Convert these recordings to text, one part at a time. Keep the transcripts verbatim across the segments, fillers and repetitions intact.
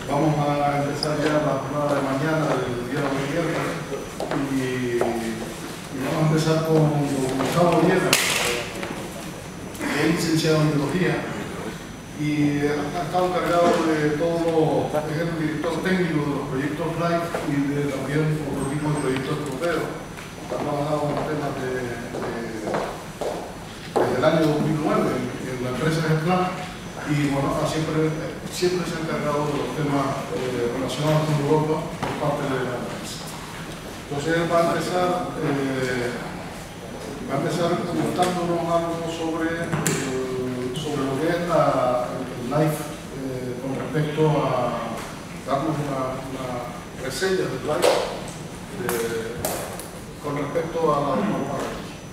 vamos a empezar ya la jornada de mañana del día de viernes y, y vamos a empezar con Gustavo Vieja, que es licenciado en biología y ha estado encargado de todo, es el director técnico de los proyectos LIFE y de también otro tipo de proyectos europeos. Ha trabajado en temas de, de, desde el año dos mil nueve en, en la empresa Ejemplar y bueno, siempre, siempre se ha encargado de los temas eh, relacionados con Europa por parte de la empresa. Entonces él va a empezar, eh, va a empezar contándonos algo sobre, eh, sobre lo que es la, el LIFE eh, con respecto a darnos una, una reseña del LIFE eh, con respecto a la norma.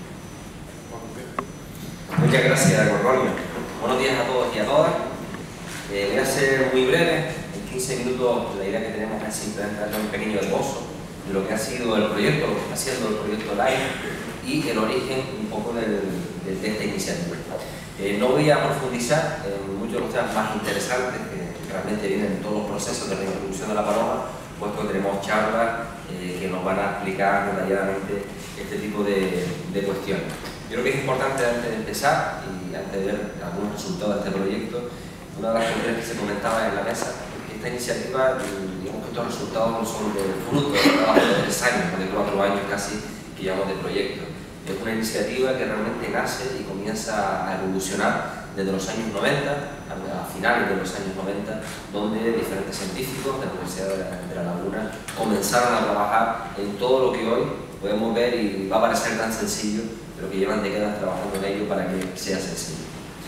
Muchas gracias, Gorgonio. Buenos días a todos y a todas. Eh, voy a ser muy breve. En quince minutos la idea que tenemos es simplemente darle un pequeño esbozo de lo que ha sido el proyecto, lo que está haciendo el proyecto LIFE y el origen un poco del, de, de esta iniciativa. Eh, no voy a profundizar en muchos de los temas más interesantes que realmente vienen en todos los procesos de reintroducción de la paloma, puesto que tenemos charlas eh, que nos van a explicar detalladamente este tipo de, de cuestiones. Yo creo que es importante, antes de empezar y antes de ver algunos resultados de este proyecto, una de las cuestiones que se comentaba en la mesa, que esta iniciativa, digamos que estos resultados no son del fruto del trabajo de tres años, de cuatro años casi, que llevamos de proyecto. Es una iniciativa que realmente nace y comienza a evolucionar desde los años noventa, a finales de los años noventa, donde diferentes científicos de la Universidad de la, de la Laguna comenzaron a trabajar en todo lo que hoy podemos ver y va a parecer tan sencillo, pero que llevan décadas trabajando en ello para que sea sencillo.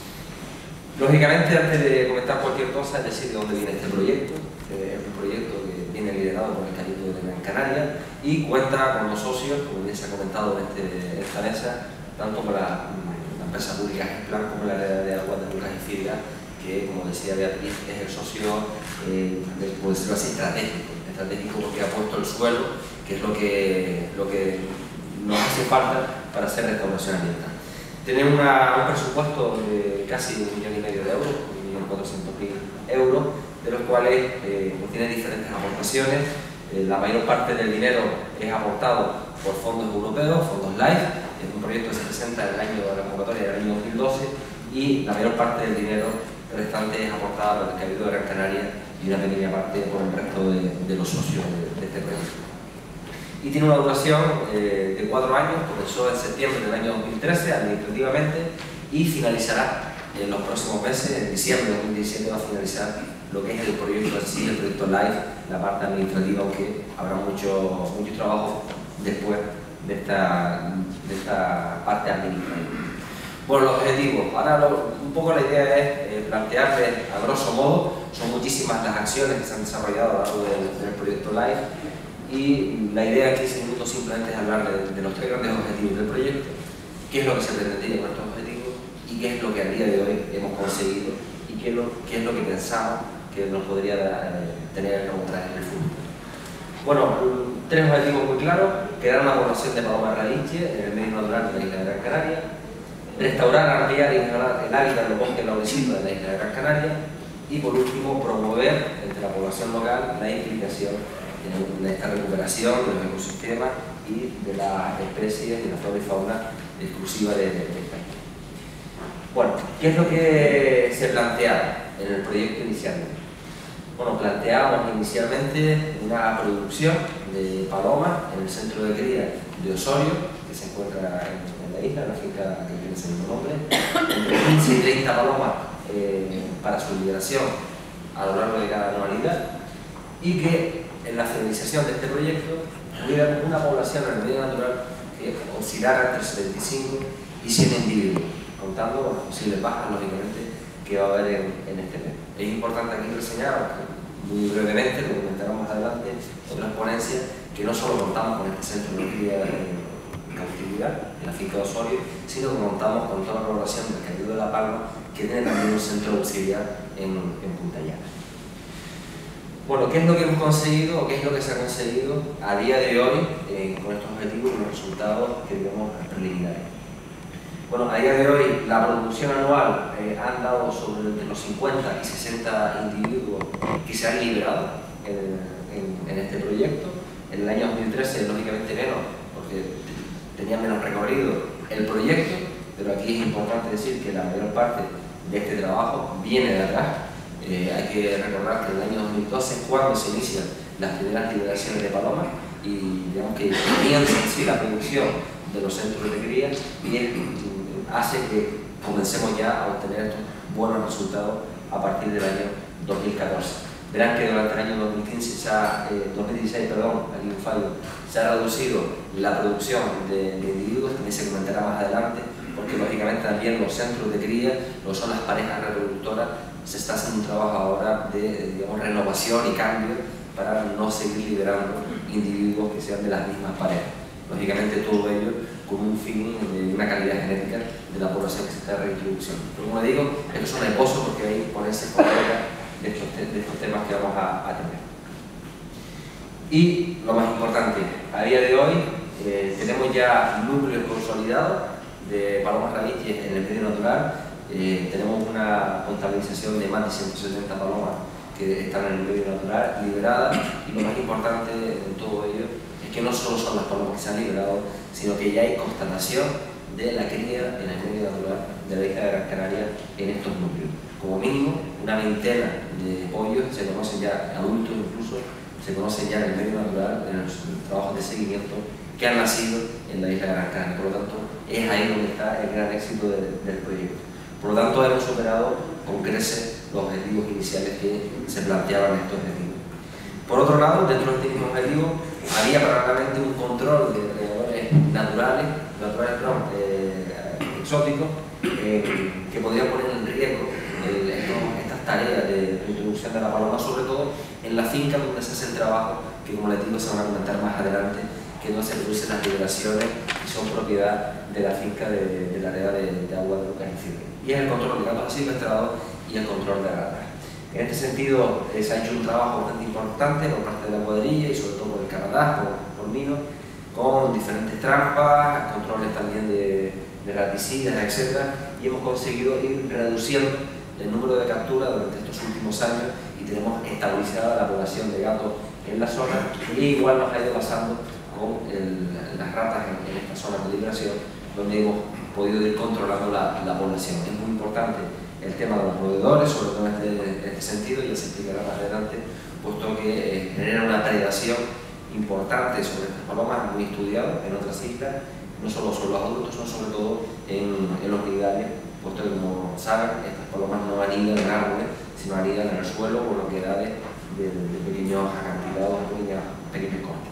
Lógicamente, antes de comentar cualquier cosa, es decir de dónde viene este proyecto. Eh, es un proyecto que viene liderado por el Cabildo de Gran Canaria y cuenta con dos socios, como bien se ha comentado en, este, en esta mesa, tanto con la, la empresa pública Ejemplar como la de Aguas de Lucas y Fibra, que, como decía Beatriz, es el socio, eh, de, por decirlo así, estratégico. Estratégico porque ha puesto el suelo, que es lo que, lo que nos hace falta para hacer restauración ambiental. Tenemos una, un presupuesto de casi un millón y medio de euros, un millón cuatrocientos mil euros, de los cuales eh, pues tiene diferentes aportaciones. Eh, la mayor parte del dinero es aportado por fondos europeos, fondos LIFE, es un proyecto que se presenta en el año de la convocatoria del año dos mil doce, y la mayor parte del dinero restante es aportada por el Cabildo de Gran Canaria y una pequeña parte por el resto de, de los socios de, de este proyecto. Y tiene una duración eh, de cuatro años, comenzó en septiembre del año dos mil trece administrativamente y finalizará en los próximos meses, en diciembre de dos mil diecisiete va a finalizar lo que es el proyecto en sí, el proyecto LIFE, la parte administrativa, aunque habrá mucho, mucho trabajo después de esta, de esta parte administrativa. Bueno, los objetivos. Ahora lo, un poco la idea es eh, plantearles a grosso modo, son muchísimas las acciones que se han desarrollado a lo largo del, del proyecto LIFE. Y la idea en quince minutos simplemente es hablar de, de los tres grandes objetivos del proyecto, qué es lo que se pretendía con estos objetivos y qué es lo que a día de hoy hemos conseguido y qué es lo, qué es lo que pensamos que nos podría dar, eh, tener o traer en el futuro. Bueno, tres objetivos muy claros: crear una población de paloma relinche en el medio natural de la isla de Gran Canaria, restaurar, ampliar y mejorar el hábitat de los bosques laurícolas de la isla de Gran Canaria y, por último, promover entre la población local la implicación en esta recuperación de los ecosistemas y de las especies de la flora y fauna exclusiva de, de, de España. Bueno, ¿qué es lo que se planteaba en el proyecto inicialmente? Bueno, planteábamos inicialmente una producción de palomas en el centro de cría de Osorio, que se encuentra en, en la isla, en la finca que tiene ese mismo nombre, entre quince y treinta palomas eh, para su liberación a lo largo de cada anualidad, y que en la finalización de este proyecto hubiera una población en el medio natural que oscilara entre setenta y cinco y cien individuos, contando con las posibles bajas, lógicamente, que va a haber en, en este mes. Es importante aquí reseñar, muy brevemente, lo comentaremos más adelante, otras ponencias, que no solo contamos con este centro de cría de cautividad en la finca de Osorio, sino que contamos con toda la población del Cabildo de La Palma, que tiene también un centro auxiliar en, en Punta Llana. Bueno, ¿qué es lo que hemos conseguido o qué es lo que se ha conseguido a día de hoy eh, con estos objetivos y los resultados que vemos preliminares? Bueno, a día de hoy la producción anual eh, ha andado sobre entre los cincuenta y sesenta individuos que se han liberado en, en, en este proyecto. En el año dos mil trece, lógicamente menos, porque tenía menos recorrido el proyecto, pero aquí es importante decir que la mayor parte de este trabajo viene de atrás. Eh, hay que recordar que en el año dos mil doce es cuando se inician las primeras liberaciones de palomas y digamos que comienza en sí la producción de los centros de cría y es, hace que comencemos ya a obtener estos buenos resultados a partir del año dos mil catorce. Verán que durante el año dos mil quince, se ha, eh, dos mil dieciséis, perdón, hay un fallo, se ha reducido la producción de, de individuos, también se comentará más adelante, porque lógicamente también los centros de cría, lo son las parejas reproductoras, se está haciendo un trabajo ahora de, digamos, renovación y cambio para no seguir liberando individuos que sean de las mismas parejas. Lógicamente todo ello con un fin de una calidad genética de la población que se está reintroduciendo. Pero como digo, estos son esposos porque hay ponerse por de estos, de estos temas que vamos a, a tener. Y lo más importante, a día de hoy eh, tenemos ya núcleos consolidados de palomas raíces en el medio natural. Eh, tenemos una contabilización de más de ciento setenta palomas que están en el medio natural liberadas, y lo más importante en todo ello es que no solo son las palomas que se han liberado, sino que ya hay constatación de la cría en el medio natural de la isla de Gran Canaria en estos núcleos. Como mínimo, una veintena de pollos se conocen ya, adultos incluso, se conocen ya en el medio natural, en los trabajos de seguimiento, que han nacido en la isla de Gran Canaria. Por lo tanto, es ahí donde está el gran éxito de, del proyecto. Por lo tanto, hemos superado con creces los objetivos iniciales que se planteaban estos objetivos. Por otro lado, dentro de este mismo objetivo, había paralelamente un control de depredadores naturales, naturales perdón, eh, exóticos, eh, que podrían poner en riesgo el, estas tareas de introducción de la paloma, sobre todo en la finca donde se hace el trabajo, que como les digo se van a comentar más adelante, que no se producen las liberaciones y son propiedad de la finca de, de la área de, de agua de Lucas y Firme. Y es el control de gatos silvestres y el control de ratas. En este sentido, eh, se ha hecho un trabajo bastante importante por parte de la cuadrilla y sobre todo por el Canadá, por, por Mino, con diferentes trampas, controles también de, de raticidas, etcétera, y hemos conseguido ir reduciendo el número de capturas durante estos últimos años y tenemos estabilizada la población de gatos en la zona, y igual nos ha ido pasando con el, las ratas en, en esta zona de liberación, donde hemos podido ir controlando la, la población. Es muy importante el tema de los roedores, sobre todo en este, en este sentido, y ya se explicará más adelante, puesto que eh, genera una predación importante sobre estas palomas, muy estudiado en otras islas, no solo sobre los adultos, sino sobre todo en, en los nidales, puesto que, como saben, estas palomas no anidan en árboles, sino anidan en el suelo por lo que da de, de, de pequeños acantilados, pequeños, pequeños cortes.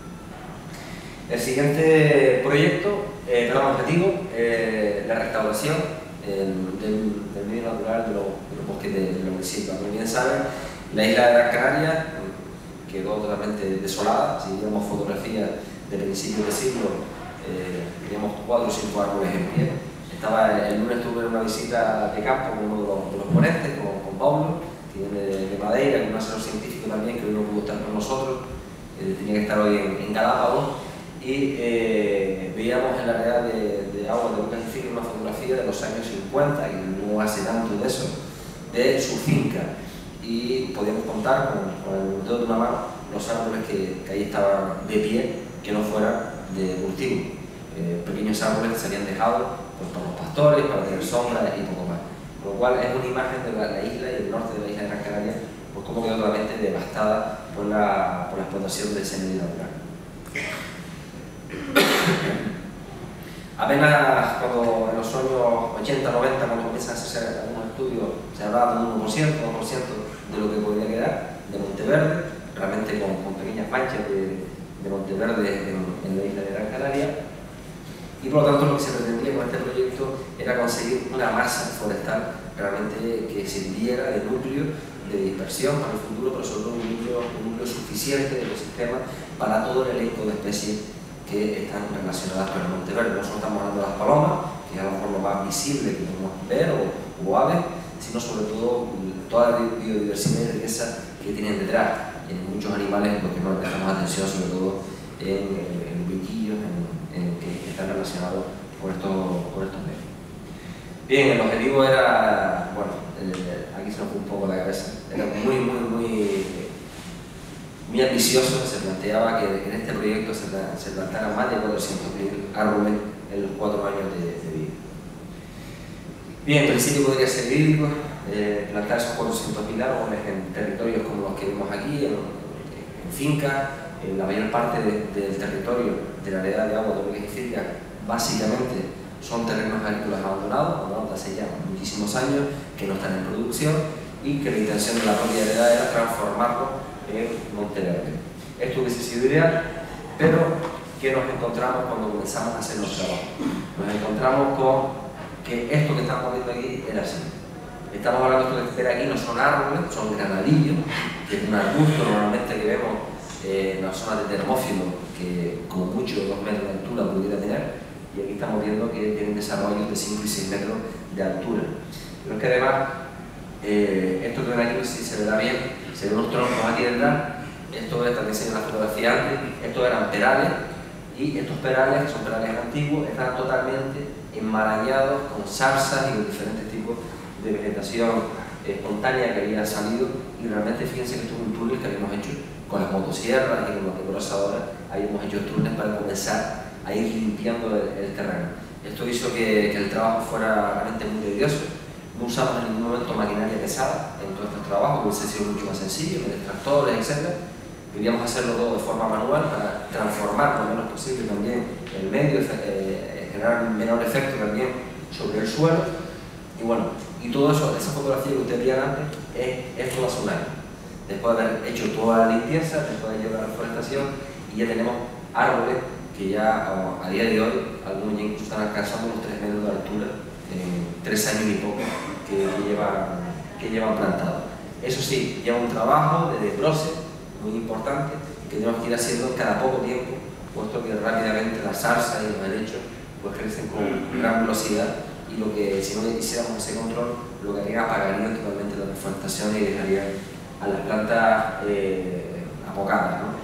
El siguiente proyecto, eh, perdón, objetivo, eh, la restauración eh, del, del medio natural de los, de los bosques de, de los municipios. Como bien saben, la isla de Gran Canaria quedó totalmente desolada. Si vemos fotografías de principios de siglo, eh, teníamos cuatro o cinco árboles en pie. Estaba, el lunes tuve una visita de campo con uno de los, de los ponentes, con, con Paulo, que viene de, de Madeira, con un asesor científico también, que hoy no pudo estar con nosotros, eh, tenía que estar hoy en, en Galápagos. Y eh, veíamos en la área de, de agua de Lucas y Firme una fotografía de los años cincuenta, y no hace tanto de eso, de su finca. Y podíamos contar con, con el dedo de una mano los árboles que, que ahí estaban de pie, que no fueran de cultivo. Eh, pequeños árboles que se habían dejado pues, por los pastores, para tener sombra y poco más. Con lo cual es una imagen de la, la isla y el norte de la isla de Gran Canaria, pues como quedó totalmente devastada por la, por la explotación de ese medio natural. Apenas cuando en los años ochenta, noventa, cuando comienzan a hacer algunos estudios, se hablaba de un uno por ciento, dos por ciento de lo que podría quedar de Monteverde, realmente con, con pequeñas manchas de, de Monteverde en, en la isla de Gran Canaria. Y por lo tanto lo que se pretendía con este proyecto era conseguir una masa forestal realmente que sirviera de núcleo de dispersión para el futuro, pero sobre todo un núcleo, un núcleo suficiente de ecosistema para todo el elenco de especies que están relacionadas con el Monteverde. No solo estamos hablando de las palomas, que es a lo mejor lo más visible que podemos ver, o, o aves, sino sobre todo toda la biodiversidad y riqueza que tienen detrás, en muchos animales, porque no prestamos atención, sobre todo en, en bichillos en, en, que están relacionados con estos, con estos medios. Bien, el objetivo era, bueno, eh, aquí se nos fue un poco la cabeza, era muy, muy, muy muy ambicioso. Se planteaba que en este proyecto se, se plantaran más de cuatrocientos mil árboles en los cuatro años de, de vida. Bien, en principio podría ser idílico eh, plantar esos cuatrocientos mil árboles en territorios como los que vemos aquí, en, en fincas. En la mayor parte de, del territorio de la área de agua de Origues y Círculo básicamente son terrenos agrícolas abandonados, abandonados hace ya muchísimos años, que no están en producción y que la intención de la propia heredad era transformarlo en monte verde. Esto hubiese sido ideal, pero ¿qué nos encontramos cuando comenzamos a hacer los trabajos? Nos encontramos con que esto que estamos viendo aquí era así. Estamos hablando de esto que espera aquí, no son árboles, son granadillos, que es un arbusto normalmente que vemos eh, en la zona de termófilo, que como mucho dos metros de altura pudiera tener, y aquí estamos viendo que tienen desarrollos de cinco y seis metros de altura. Pero es que además, eh, esto que ven aquí, si se verá bien, se ven unos troncos aquí detrás. Esto es, también se ve en la fotografía antes, estos eran perales, y estos perales, que son perales antiguos, están totalmente enmarañados con zarzas y con diferentes tipos de vegetación espontánea que había salido, y realmente fíjense que esto es un túnel que habíamos hecho con las motosierras y con las desbrozadoras. Habíamos hecho túneles para comenzar a ir limpiando el, el terreno. Esto hizo que, que el trabajo fuera realmente muy tedioso. No usamos en ningún momento maquinaria pesada en todos estos trabajos, hubiese sido mucho más sencillo, con extractores, etcétera. Queríamos hacerlo todo de forma manual para transformar lo menos posible también el medio, eh, generar un menor efecto también sobre el suelo. Y bueno, y todo eso, esa fotografía que ustedes veían antes, es esto hace un año. Después de haber hecho toda la limpieza, después de llevar la reforestación, y ya tenemos árboles que ya a día de hoy, algunos ya incluso están alcanzando los tres metros de altura, en tres años y poco que, que, llevan, que llevan plantados. Eso sí, lleva un trabajo de desbroce muy importante que tenemos que ir haciendo cada poco tiempo, puesto que rápidamente las zarzas y los helechos pues crecen con gran velocidad, y lo que si no hiciéramos ese control, lo que haría apagaría totalmente la reforestación y dejaría a las plantas eh, apocadas, ¿no?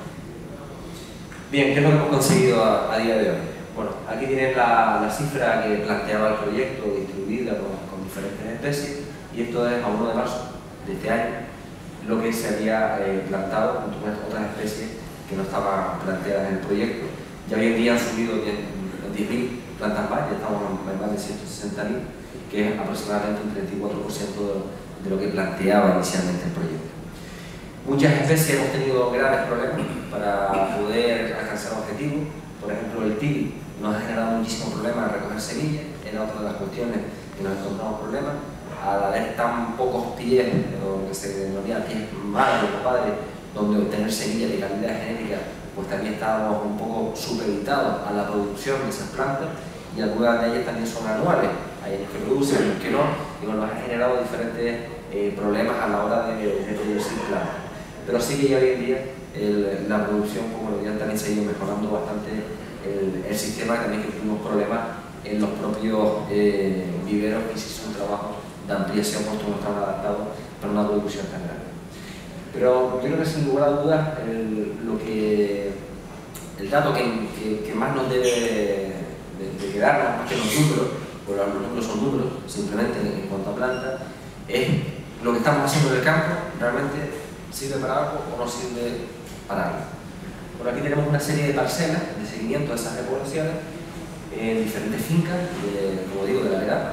Bien, ¿qué es lo que hemos conseguido a, a día de hoy? Bueno, aquí tienen la, la cifra que planteaba el proyecto, distribuida con, con diferentes especies, y esto es a primero de marzo de este año, lo que se había eh, plantado junto con otras especies que no estaban planteadas en el proyecto. Ya hoy en día han subido diez mil plantas más, ya estamos en más de ciento sesenta mil, que es aproximadamente un treinta y cuatro por ciento de, de lo que planteaba inicialmente el proyecto. Muchas especies hemos tenido graves problemas para poder alcanzar objetivos. Por ejemplo, el tili nos ha generado muchísimos problemas al recoger semillas, era otra de las cuestiones que nos encontramos problemas. Al haber tan pocos pies, o que se denomina pies madres o padres, donde obtener semillas de calidad genética, pues también estábamos un poco supeditados a la producción de esas plantas, y algunas de ellas también son anuales. Hay años que producen, años que no, y nos ha generado diferentes eh, problemas a la hora de, de producir plantas. Pero sí que ya hoy en día el, la producción, como lo ya también se ha ido mejorando bastante el, el sistema, también que tuvimos problemas en los propios eh, viveros, que se hizo un trabajo de ampliación, puesto que no estaban adaptados para una producción tan grande. Pero yo creo que sin lugar a dudas el, lo que, el dato que, que, que más nos debe de, de quedarnos, más que los números, porque los números son números, simplemente en, en cuanto a plantas, es lo que estamos haciendo en el campo, realmente sirve para algo o no sirve para algo. Por aquí tenemos una serie de parcelas de seguimiento de esas repoblaciones en diferentes fincas, de, como digo, de la edad,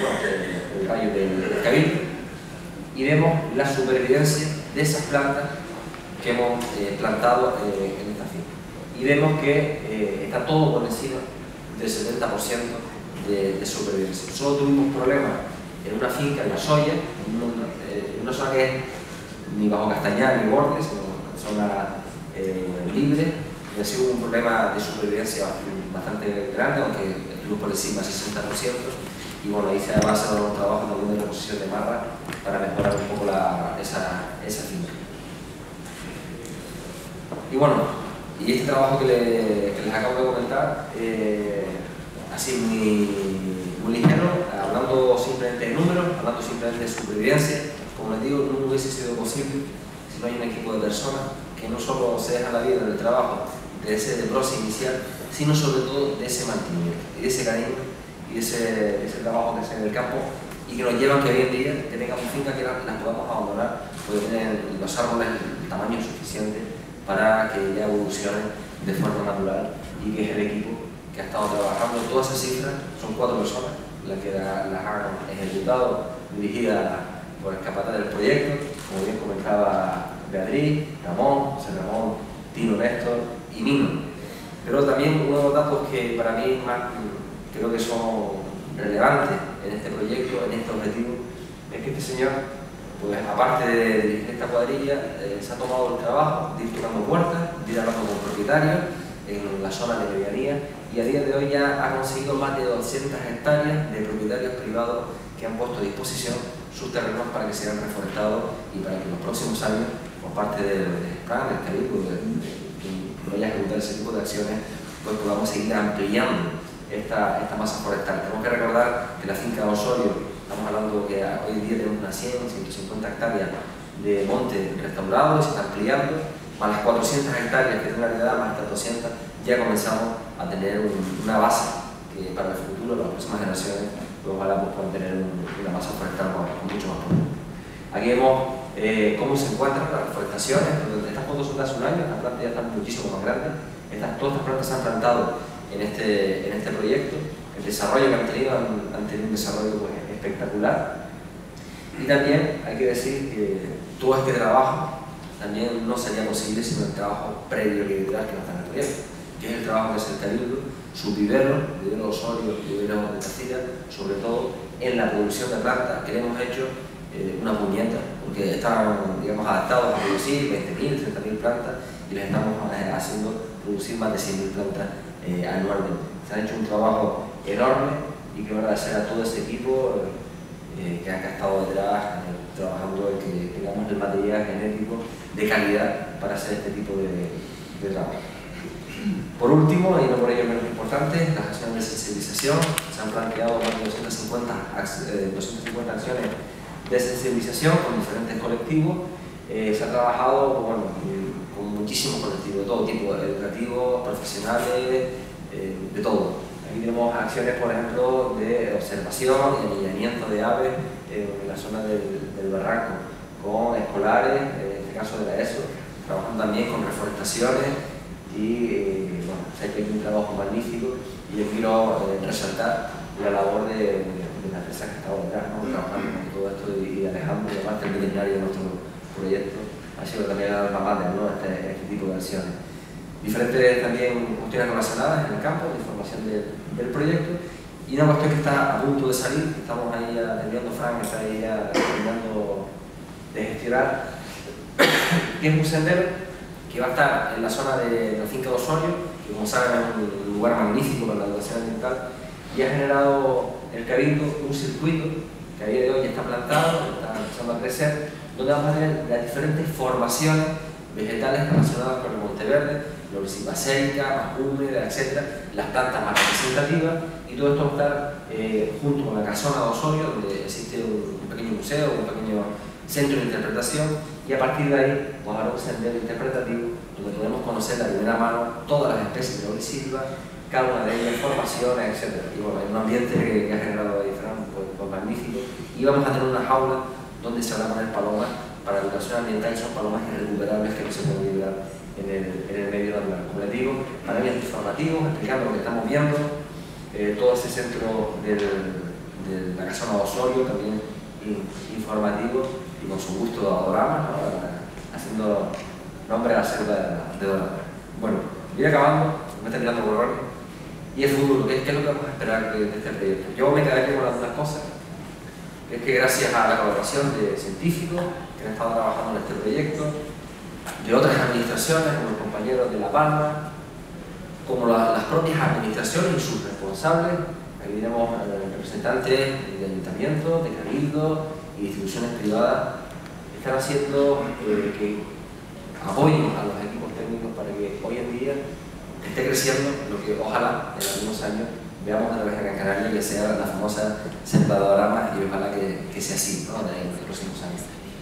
del rayo del Cabildo, y vemos la supervivencia de esas plantas que hemos eh, plantado eh, en esta finca. Y vemos que eh, está todo por encima del setenta por ciento de, de supervivencia. Solo tuvimos problemas en una finca, en la Soya, en una, eh, en una zona que es ni bajo castañar ni borde, sino una zona eh, libre, y ha sido un problema de supervivencia bastante grande, aunque estuvo por encima del sesenta por ciento, y bueno, ahí se ha basado un trabajo también de reposición de marra para mejorar un poco la, esa, esa finca. Y bueno, y este trabajo que, le, que les acabo de comentar, eh, así muy, muy ligero, hablando simplemente de números, hablando simplemente de supervivencia, como les digo, no hubiese sido posible si no hay un equipo de personas que no solo se dejan la vida en el trabajo de ese desbroce inicial, sino sobre todo de ese mantenimiento y de ese cariño y de ese, de ese trabajo que hacen en el campo, y que nos llevan que hoy en día que tengamos fincas que las, las podamos abandonar, porque tienen los árboles el tamaño suficiente para que ya evolucione de forma natural y que es el equipo que ha estado trabajando. Todas esas cifras son cuatro personas las que la, las han ejecutado, dirigidas por el capataz del proyecto, como bien comentaba Beatriz, Ramón, José Ramón, Tino, Néstor y Nino. Pero también uno de los datos que para mí más creo que son relevantes en este proyecto, en este objetivo, es que este señor, pues aparte de dirigir esta cuadrilla, eh, se ha tomado el trabajo de ir tocando puertas, de ir hablando con propietarios en la zona de medianía, y a día de hoy ya ha conseguido más de doscientas hectáreas de propietarios privados que han puesto a disposición sus terrenos para que sean reforestados y para que en los próximos años, por parte del plan, del Cabildo, de, de, que vaya a ejecutar ese tipo de acciones, pues podamos seguir ampliando esta, esta masa forestal. Tenemos que recordar que la finca de Osorio, estamos hablando que hoy en día tenemos unas cien, ciento cincuenta hectáreas de monte restaurado y se está ampliando, más las cuatrocientas hectáreas que tiene la realidad, más estas doscientas, ya comenzamos a tener un, una base que para el futuro, las próximas generaciones, pues ojalá pues, puedan tener un, una masa forestal con, con mucho más poder. Aquí vemos eh, cómo se encuentran las reforestaciones. Estas fotos son de hace un año, las plantas ya están muchísimo más grandes. Estas, todas estas plantas se han plantado en este, en este proyecto. El desarrollo que han tenido han, han tenido un desarrollo pues, espectacular. Y también hay que decir que todo este trabajo también no sería posible sin el trabajo previo y literal que no está en el proyecto, que es el trabajo que es el Cabildo, sus viveros, viveros Osorio, viveros de Castilla, sobre todo en la producción de plantas, que le hemos hecho eh, una puñeta, porque están, digamos, adaptados a producir veinte mil, treinta mil plantas y les estamos eh, haciendo producir más de cien mil plantas eh, anualmente. Se ha hecho un trabajo enorme y quiero agradecer a todo ese equipo eh, que ha estado detrás eh, trabajando en que tengamos el material genético de calidad para hacer este tipo de, de trabajo. Por último, y no por ello menos importante, las acciones de sensibilización. Se han planteado más de doscientas cincuenta, eh, doscientas cincuenta acciones de sensibilización con diferentes colectivos. Eh, se ha trabajado pues, bueno, con muchísimos colectivos de todo tipo, educativos, profesionales, eh, de todo. Aquí tenemos acciones, por ejemplo, de observación y anillamiento de aves en la zona del, del barranco, con escolares, en este caso de la ESO, trabajando también con reforestaciones y eh, bueno, se ha hecho un trabajo magnífico y yo quiero eh, resaltar la labor de, de, de la empresa que está detrás, ¿no? Trabajando con todo esto y, y Alejandro, además el veterinario de nuestro proyecto, ha sido también la alma mater, ¿no? este, este tipo de acciones. Diferentes también cuestiones relacionadas en el campo, de información de, del proyecto, y una cuestión que está a punto de salir, que estamos ahí ya terminando, Frank está ahí ya terminando de gestionar, que es un sendero que va a estar en la zona de la finca de Osorio, que como saben es un lugar magnífico para la educación ambiental, y ha generado el Cabildo un circuito que a día de hoy ya está plantado, está empezando a crecer, donde vamos a tener las diferentes formaciones vegetales relacionadas con el Monteverde, la Olsibacérica, más húmeda, etcétera, las plantas más representativas, y todo esto va a estar eh, junto con la casona de Osorio, donde existe un, un pequeño museo, un pequeño centro de interpretación, y a partir de ahí vamos a dar un sendero interpretativo donde podemos conocer de primera mano todas las especies de Olisilva, cada una de ellas, formaciones, etcétera. Y bueno, hay un ambiente que, que ha generado ahí Fran, pues, pues magnífico, y vamos a tener una jaula donde se van a poner palomas para educación ambiental, y son palomas irrecuperables que no se pueden liberar en el, en el medio natural. Como les digo, para mí es informativo, explicando lo que estamos viendo, eh, todo ese centro del, de la casona de Osorio, también informativo, y con su gusto de Adorama, ¿no? Haciendo nombre a la selva de Dorama. Bueno, voy acabando, me está tirando por error. Y el futuro, ¿qué, ¿qué es lo que vamos a esperar de, de este proyecto? Yo me quedaría con algunas cosas, que es que gracias a la colaboración de científicos que han estado trabajando en este proyecto, de otras administraciones, como los compañeros de La Palma, como la, las propias administraciones y sus responsables, aquí tenemos representantes de ayuntamientos, de cabildos y instituciones privadas que están haciendo eh, que apoyen a los equipos técnicos para que hoy en día esté creciendo lo que ojalá en algunos años veamos a través de Gran Canaria, que sea la famosa selva de Adorama, y ojalá que, que sea así, ¿no? en los próximos años.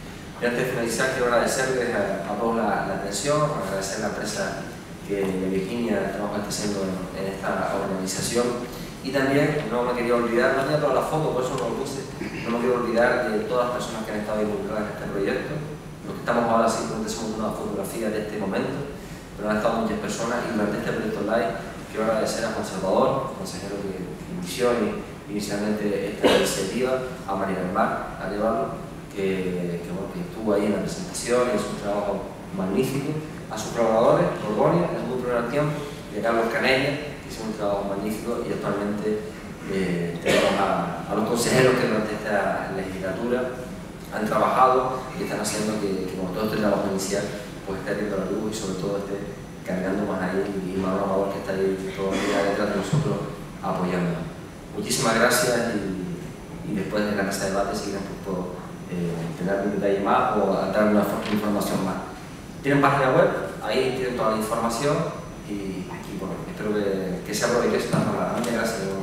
Y antes de finalizar, quiero agradecerles a, a todos la, la atención, agradecer a la empresa que Virginia el trabajo que está haciendo en, en esta organización. Y también no me quería olvidar, no tenía todas las fotos, por eso no lo puse, no me quiero olvidar de todas las personas que han estado involucradas en este proyecto, los que Estamos ahora simplemente somos una fotografía de este momento, pero han estado muchas personas y durante este proyecto live quiero agradecer a Juan Salvador, consejero que, que inició inicialmente esta iniciativa, a María del Mar, a llevarlo, que, que, bueno, que estuvo ahí en la presentación y hizo un trabajo magnífico, a sus colaboradores, Borgoña, en el muy primer tiempo, y a Carlos Canella, que hizo un trabajo magnífico, y actualmente eh, tenemos a, a los consejeros que durante esta legislatura han trabajado y están haciendo que, que como todo este trabajo inicial pues esté viendo la luz y sobre todo esté cargando más ahí y más Amador que está ahí todo el día detrás de nosotros apoyándonos. Muchísimas gracias y, y después de la mesa de debate si quieren pues, puedo eh, tener un detalle más o dar una información más. Tienen página web, ahí tienen toda la información y, y bueno, espero que, que se aproveche esta palabra. Muchas gracias.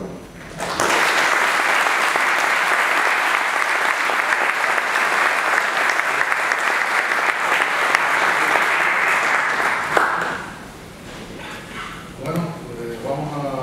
Bueno, pues vamos a